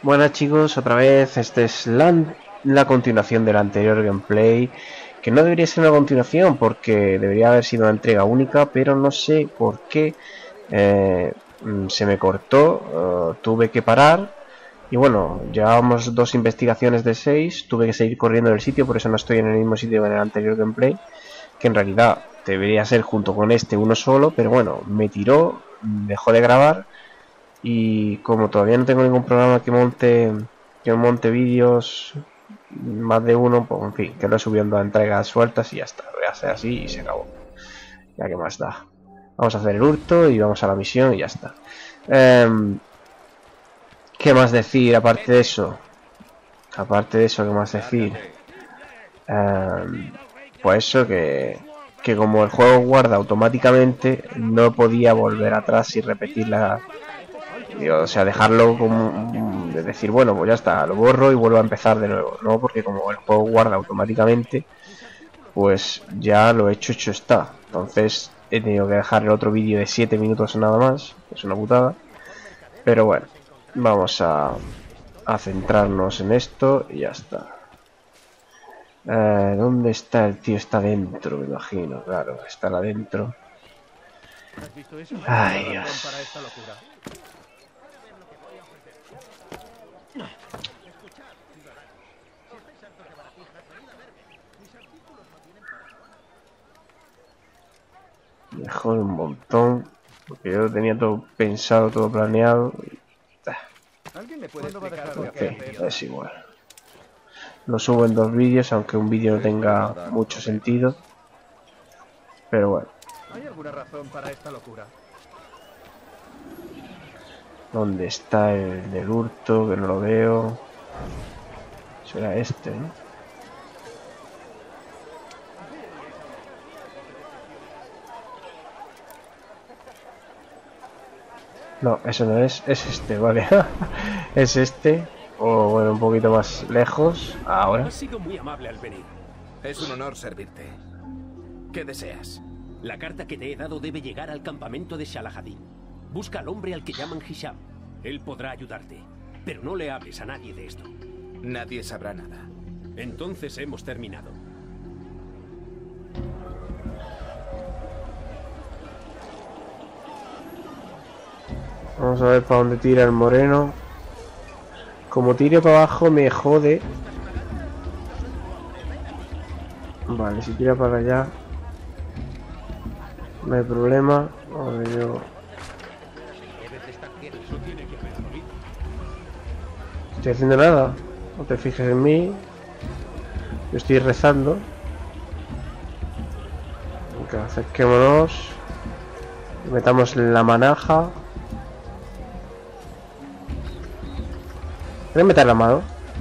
Buenas chicos, otra vez, esta es la continuación del anterior gameplay, que no debería ser una continuación porque debería haber sido una entrega única, pero no sé por qué se me cortó, tuve que parar y bueno, llevábamos 2 investigaciones de 6, tuve que seguir corriendo del sitio, por eso no estoy en el mismo sitio que en el anterior gameplay, que en realidad debería ser junto con este uno solo, pero bueno, me tiró, dejó de grabar. Y como todavía no tengo ningún programa que monte vídeos más de uno, pues en fin, que lo he subiendo a entregas sueltas y ya está. Lo voy a hacer así y se acabó. Ya que más da. Vamos a hacer el hurto y vamos a la misión y ya está. ¿Qué más decir aparte de eso? ¿Qué más decir? Pues eso que como el juego guarda automáticamente, no podía volver atrás y repetir o sea, dejarlo como de decir, bueno, pues ya está, lo borro y vuelvo a empezar de nuevo. No, porque como el juego guarda automáticamente, pues ya lo hecho está. Entonces he tenido que dejar el otro vídeo de 7 minutos nada más. Es una putada. Pero bueno, vamos a centrarnos en esto y ya está. ¿Dónde está el tío? Está dentro, me imagino. Claro, está adentro. Ay, Dios. Mejor un montón, porque yo tenía todo pensado, todo planeado. Es igual. Lo subo en 2 vídeos, aunque un vídeo no tenga mucho sentido. Pero bueno. ¿Hay alguna razón para esta locura? ¿Dónde está el del hurto? Que no lo veo. Será este, ¿no? No, eso no es. Es este, vale. Es este. O bueno, un poquito más lejos. Ahora. Has sido muy amable al venir. Es un honor servirte. ¿Qué deseas? La carta que te he dado debe llegar al campamento de Shalahadin. Busca al hombre al que llaman Hisham. Él podrá ayudarte. Pero no le hables a nadie de esto. Nadie sabrá nada. Entonces hemos terminado. Vamos a ver para dónde tira el moreno. Como tire para abajo me jode. Vale, si tira para allá no hay problema. A ver, yo estoy haciendo nada. No te fijes en mí. Yo estoy rezando. Venga, acerquémonos. Metamos la manaja. ¿Quieres meter la mano?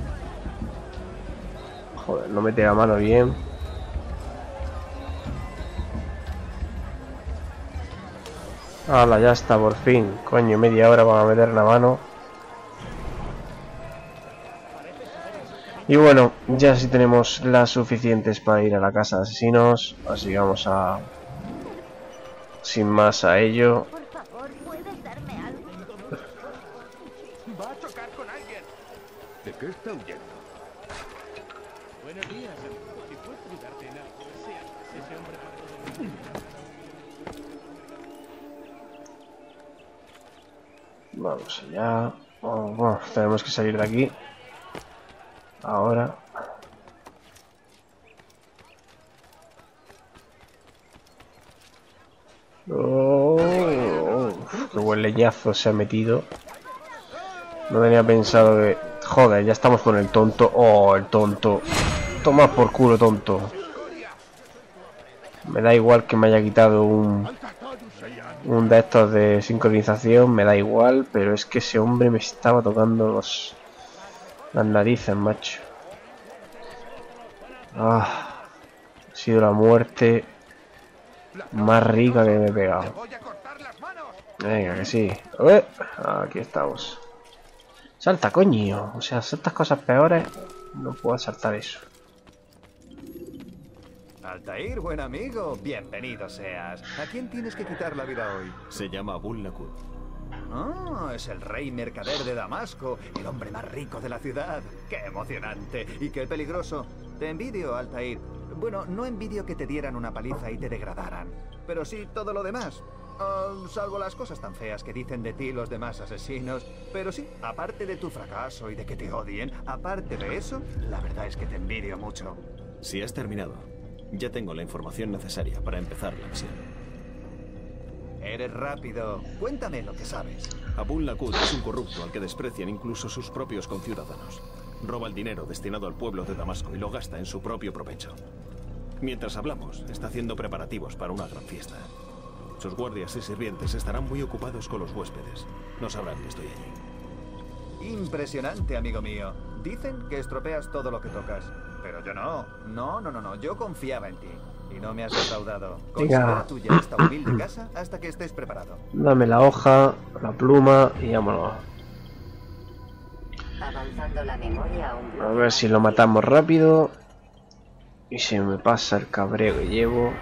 Joder, no mete la mano bien. Hala, ya está, por fin. Coño, media hora para meter la mano. Y bueno, ya sí tenemos las suficientes para ir a la casa de asesinos. Así que vamos a... sin más a ello. Por favor, ¿puedes darme algo? Va a chocar con alguien. ¿De qué está huyendo? Buenos días. Si puedo ayudarte en algo, ese hombre para Vamos allá. Oh, bueno, tenemos que salir de aquí. Ahora. Oh, qué buen leñazo se ha metido. No tenía pensado que... Joder, ya estamos con el tonto. Oh, el tonto. Toma por culo, tonto. Me da igual que me haya quitado un de estos de sincronización. Me da igual, pero es que ese hombre me estaba tocando las narices, macho. Ah, ha sido la muerte más rica que me he pegado. Venga, que sí. Aquí estamos. Salta, coño. O sea, saltas cosas peores. No puedo saltar eso. Altair, buen amigo. Bienvenido seas. ¿A quién tienes que quitar la vida hoy? Se llama Abul Nakud. Oh, es el rey mercader de Damasco, el hombre más rico de la ciudad. ¡Qué emocionante! Y qué peligroso. Te envidio, Altair. Bueno, no envidio que te dieran una paliza y te degradaran, pero sí todo lo demás. Salvo las cosas tan feas que dicen de ti los demás asesinos. Pero sí, aparte de tu fracaso y de que te odien, aparte de eso, la verdad es que te envidio mucho. Si has terminado, ya tengo la información necesaria para empezar la misión. Eres rápido. Cuéntame lo que sabes. Abul Laqud es un corrupto al que desprecian incluso sus propios conciudadanos. Roba el dinero destinado al pueblo de Damasco y lo gasta en su propio provecho. Mientras hablamos, está haciendo preparativos para una gran fiesta. Sus guardias y sirvientes estarán muy ocupados con los huéspedes. No sabrán que estoy allí. Impresionante, amigo mío. Dicen que estropeas todo lo que tocas. Pero yo no. No. Yo confiaba en ti. Y no me has defraudado. Considera tuya esta humilde casa hasta que estés preparado. Dame la hoja, la pluma y vámonos. Avanzando la memoria A ver si lo matamos rápido. Y se me pasa el cabreo que llevo.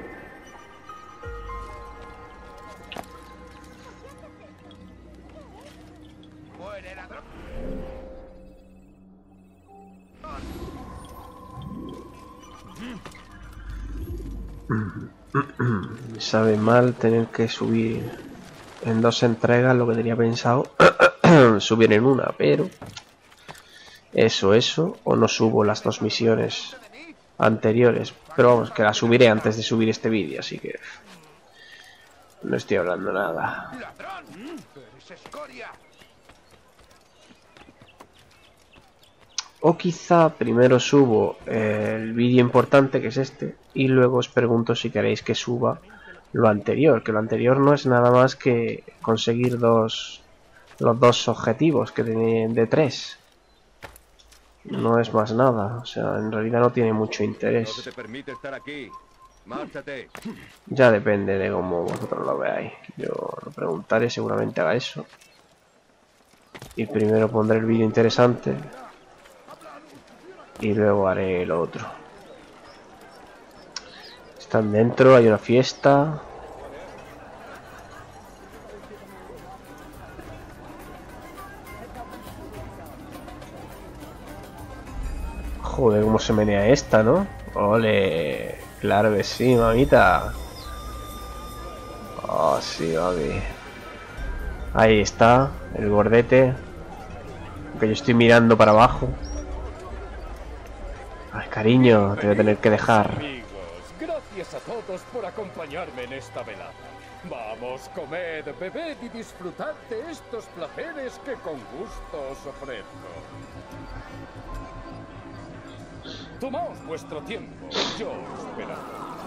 Me sabe mal tener que subir en 2 entregas lo que tenía pensado subir en una, pero eso, o no subo las 2 misiones anteriores, pero vamos, que las subiré antes de subir este vídeo, así que no estoy hablando nada. O quizá primero subo el vídeo importante, que es este, y luego os pregunto si queréis que suba lo anterior, que lo anterior no es nada más que conseguir los 2 objetivos que tienen de 3. No es más nada, o sea, en realidad no tiene mucho interés. No te permite estar aquí. Márchate. Ya depende de cómo vosotros lo veáis. Yo lo preguntaré, seguramente haga eso. Y primero pondré el vídeo interesante. Y luego haré lo otro. Están dentro, hay una fiesta. Joder, cómo se menea esta, ¿no? Ole, claro que sí, mamita. Oh, sí, mami. Ahí está, el gordete. Que yo estoy mirando para abajo. Ay, cariño, te voy a tener que dejar. Amigos, gracias a todos por acompañarme en esta velada. Vamos, comed, bebed y disfrutad de estos placeres que con gusto os ofrezco. Tomaos vuestro tiempo, yo os velaré.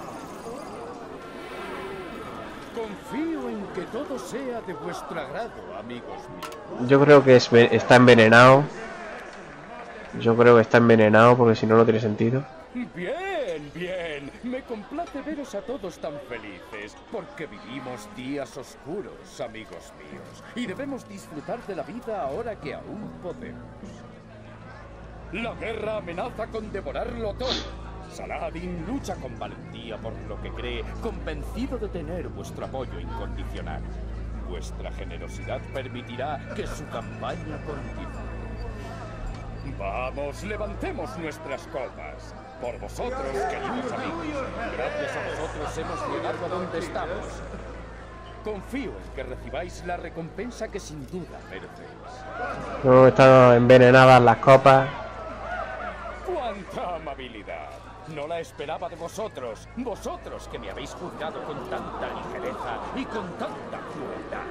Confío en que todo sea de vuestro agrado, amigos míos. Yo creo que está envenenado. Yo creo que está envenenado porque si no, no tiene sentido. Bien, bien. Me complace veros a todos tan felices, porque vivimos días oscuros, amigos míos, y debemos disfrutar de la vida ahora que aún podemos. La guerra amenaza con devorarlo todo. Saladin lucha con valentía por lo que cree, convencido de tener vuestro apoyo incondicional. Vuestra generosidad permitirá que su campaña continúe. Vamos, levantemos nuestras copas. Por vosotros, queridos amigos. Gracias a vosotros hemos llegado a donde estamos. Confío en que recibáis la recompensa que sin duda merecéis. No, están envenenadas las copas. ¡Cuánta amabilidad! No la esperaba de vosotros. Vosotros que me habéis juzgado con tanta ligereza y con tanta crueldad.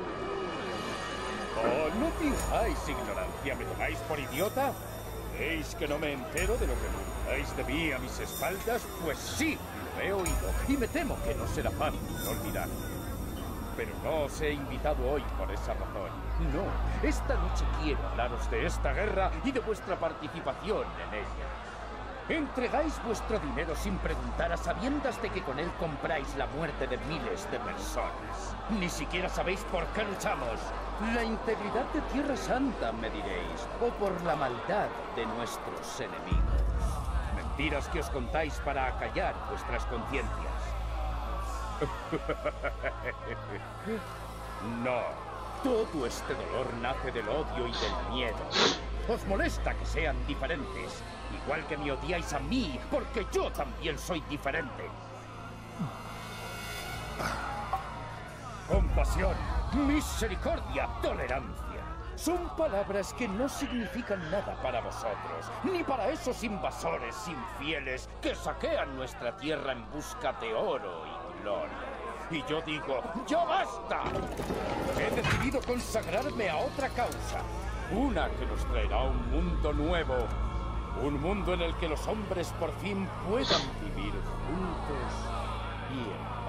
Oh, no finjáis ignorancia. ¿Me tomáis por idiota? ¿Veis que no me entero de lo que murmuráis de mí a mis espaldas? Pues sí, lo he oído. Y me temo que no será fácil olvidarlo. Pero no os he invitado hoy por esa razón. No, esta noche quiero hablaros de esta guerra y de vuestra participación en ella. Entregáis vuestro dinero sin preguntar a sabiendas de que con él compráis la muerte de miles de personas. Ni siquiera sabéis por qué luchamos. La integridad de Tierra Santa, me diréis, o por la maldad de nuestros enemigos. Mentiras que os contáis para acallar vuestras conciencias. No, Todo este dolor nace del odio y del miedo. Os molesta que sean diferentes, igual que me odiáis a mí, porque yo también soy diferente. Compasión, misericordia, tolerancia. Son palabras que no significan nada para vosotros, ni para esos invasores infieles que saquean nuestra tierra en busca de oro y gloria. Y yo digo, ¡ya basta! He decidido consagrarme a otra causa, una que nos traerá un mundo nuevo, un mundo en el que los hombres por fin puedan vivir juntos y en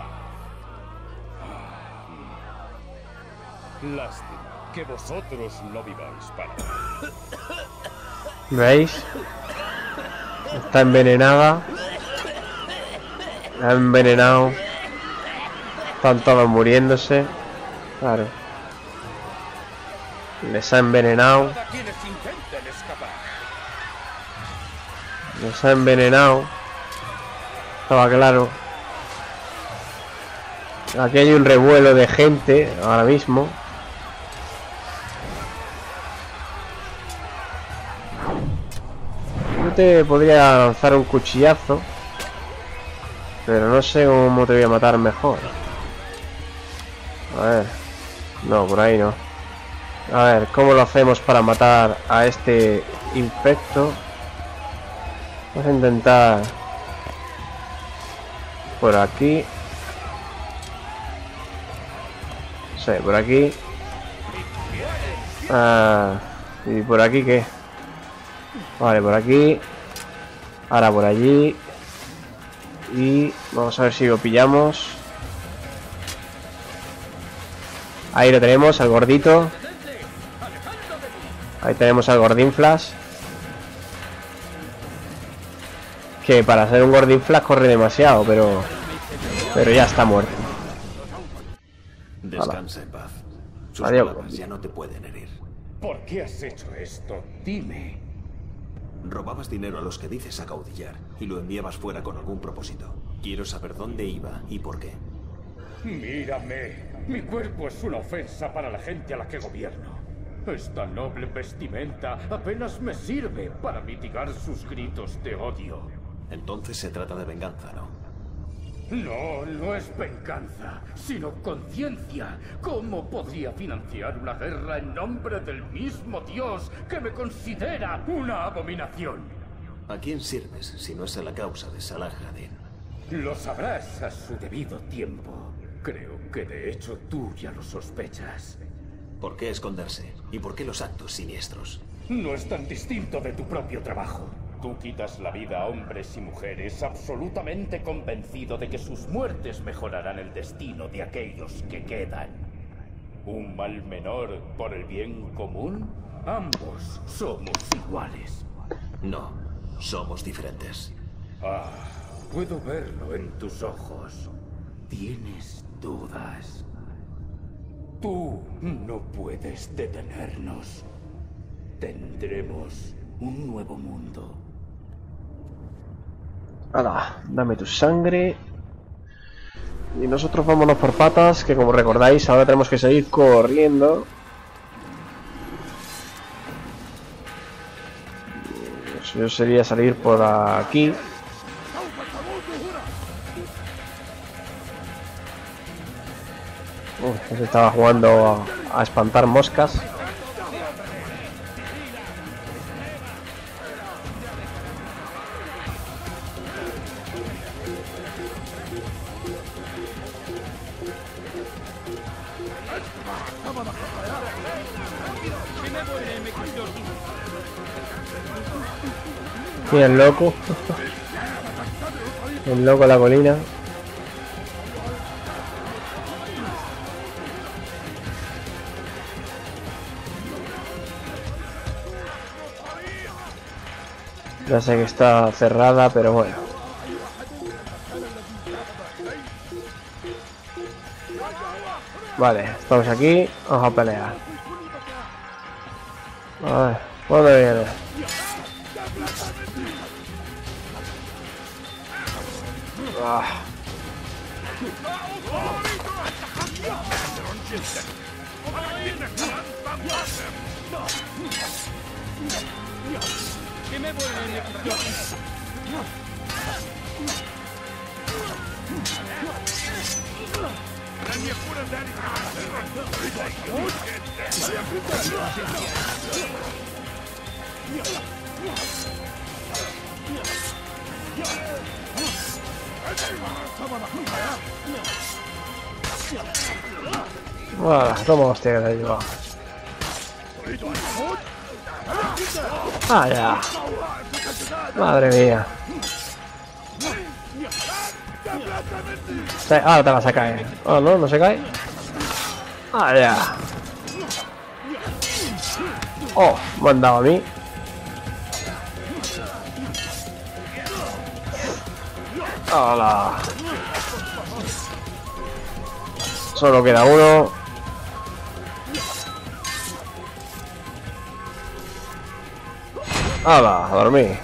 paz. Lástima que vosotros no viváis para mí. ¿Veis? Está envenenada. La ha envenenado. Están todos muriéndose. Claro. Les ha envenenado. Todos quienes intenten escapar. Les ha envenenado. Estaba claro. Aquí hay un revuelo de gente ahora mismo. Yo te podría lanzar un cuchillazo, pero no sé cómo te voy a matar mejor. A ver. No, por ahí no. A ver, ¿cómo lo hacemos para matar a este infecto? Vamos a intentar por aquí. Sí, por aquí. ¿Y por aquí qué? Vale, por aquí. Ahora por allí. Y vamos a ver si lo pillamos. Ahí lo tenemos, al gordito. Ahí tenemos al Gordinflas. Que para ser un Gordinflas corre demasiado, pero ya está muerto. Descansa en paz. Sus Adiós. palabras ya no te pueden herir. ¿Por qué has hecho esto? Dime. Robabas dinero a los que dices acaudillar y lo enviabas fuera con algún propósito. Quiero saber dónde iba y por qué. Mírame. Mi cuerpo es una ofensa para la gente a la que gobierno. Esta noble vestimenta apenas me sirve para mitigar sus gritos de odio. Entonces se trata de venganza, ¿no? No, no es venganza, sino conciencia. ¿Cómo podría financiar una guerra en nombre del mismo Dios que me considera una abominación? ¿A quién sirves si no es a la causa de Salah ad-Din? Lo sabrás a su debido tiempo. Creo que de hecho tú ya lo sospechas. ¿Por qué esconderse? ¿Y por qué los actos siniestros? No es tan distinto de tu propio trabajo. Tú quitas la vida a hombres y mujeres absolutamente convencido de que sus muertes mejorarán el destino de aquellos que quedan. ¿Un mal menor por el bien común? Ambos somos iguales. No, somos diferentes. Ah, puedo verlo en tus ojos. Tienes dudas. Tú no puedes detenernos. Tendremos un nuevo mundo. Hala, dame tu sangre. Y nosotros vámonos por patas, que como recordáis ahora tenemos que seguir corriendo. Yo sería salir por aquí. Se estaba jugando a espantar moscas. Mira el loco. El loco de la colina. Ya sé que está cerrada, pero bueno. Vale, estamos aquí. Vamos a pelear. A ver, ¿dónde viene? ¡Que me vuelven ejecuciones! Voilà, toma hostia que te lleva. Ah, ya. Madre mía. Ahora te vas a caer. Oh, no, no se cae. Ah, ya. Oh, me han dado a mí. Hola. Solo queda uno. ¡Hala! A dormir.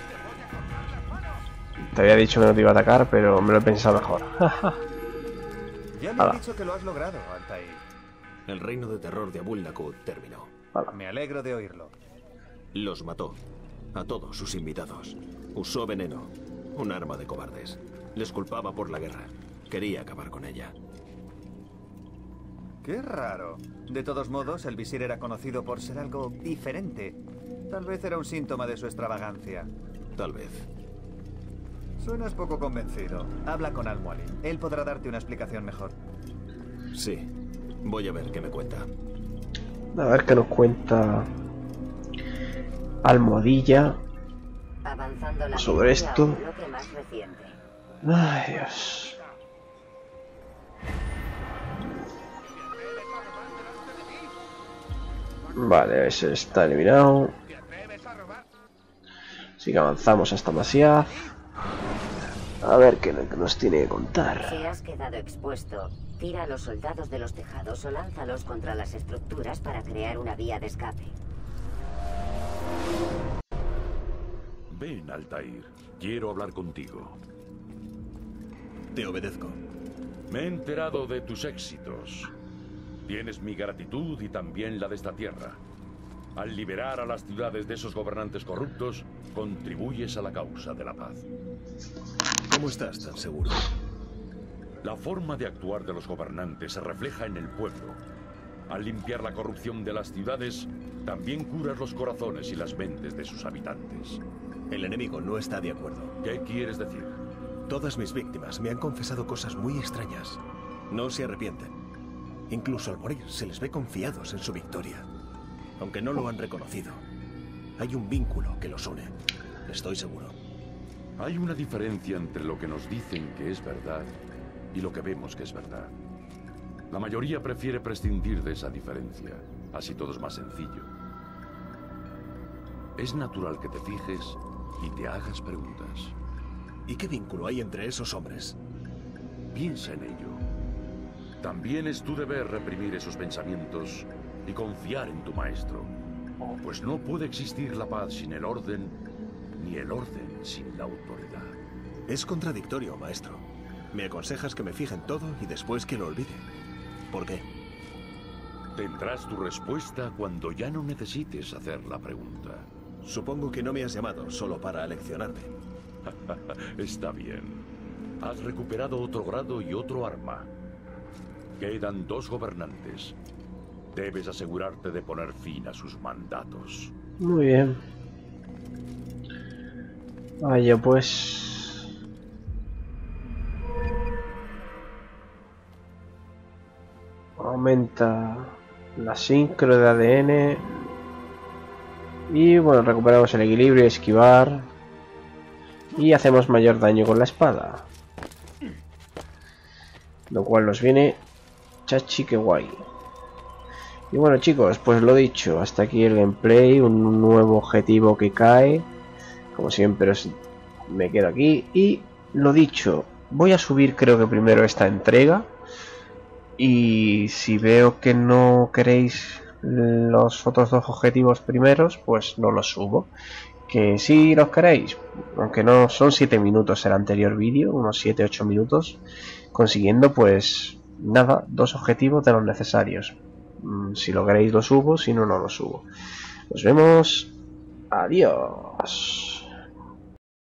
Te había dicho que no te iba a atacar, pero me lo he pensado mejor. Ya me han dicho que lo has logrado, Altair. El reino de terror de Abul Nakut terminó. Me alegro de oírlo. Los mató. A todos sus invitados. Usó veneno. Un arma de cobardes. Les culpaba por la guerra. Quería acabar con ella. Qué raro. De todos modos, el visir era conocido por ser algo diferente. Tal vez era un síntoma de su extravagancia. Tal vez. Suenas poco convencido. Habla con Al-Mualim. Él podrá darte una explicación mejor. Sí. Voy a ver qué me cuenta. A ver qué nos cuenta Almohadilla sobre esto. Ay, Dios. Vale, ese está eliminado. Así que avanzamos hasta Masyaf. A ver qué nos tiene que contar. Si has quedado expuesto, tira a los soldados de los tejados o lánzalos contra las estructuras para crear una vía de escape. Ven, Altair. Quiero hablar contigo. Te obedezco. Me he enterado de tus éxitos. Tienes mi gratitud y también la de esta tierra. Al liberar a las ciudades de esos gobernantes corruptos, contribuyes a la causa de la paz. ¿Cómo estás tan seguro? La forma de actuar de los gobernantes se refleja en el pueblo. Al limpiar la corrupción de las ciudades, también curas los corazones y las mentes de sus habitantes. El enemigo no está de acuerdo. ¿Qué quieres decir? Todas mis víctimas me han confesado cosas muy extrañas. No se arrepienten. Incluso al morir se les ve confiados en su victoria. Aunque no lo han reconocido. Hay un vínculo que los une. Estoy seguro. Hay una diferencia entre lo que nos dicen que es verdad y lo que vemos que es verdad. La mayoría prefiere prescindir de esa diferencia. Así todo es más sencillo. Es natural que te fijes y te hagas preguntas. ¿Y qué vínculo hay entre esos hombres? Piensa en ello. También es tu deber reprimir esos pensamientos y confiar en tu maestro. Pues no puede existir la paz sin el orden, ni el orden sin la autoridad. Es contradictorio, maestro. Me aconsejas que me fije en todo y después que lo olvide. ¿Por qué? Tendrás tu respuesta cuando ya no necesites hacer la pregunta. Supongo que no me has llamado solo para aleccionarme. Está bien. Has recuperado otro grado y otro arma. Quedan 2 gobernantes. Debes asegurarte de poner fin a sus mandatos. Muy bien. Vaya pues. Aumenta la sincro de ADN. Y bueno, recuperamos el equilibrio y esquivar. Y hacemos mayor daño con la espada. Lo cual nos viene chachi que guay. Y bueno chicos, pues lo dicho, hasta aquí el gameplay, un nuevo objetivo que cae. Como siempre me quedo aquí. Y lo dicho, voy a subir creo que primero esta entrega. Y si veo que no queréis los otros 2 objetivos primeros, pues no los subo. Que si los queréis, aunque no son 7 minutos el anterior vídeo, unos 7-8 minutos, consiguiendo pues nada, 2 objetivos de los necesarios. Si lo queréis lo subo, si no, no lo subo. Nos vemos. Adiós.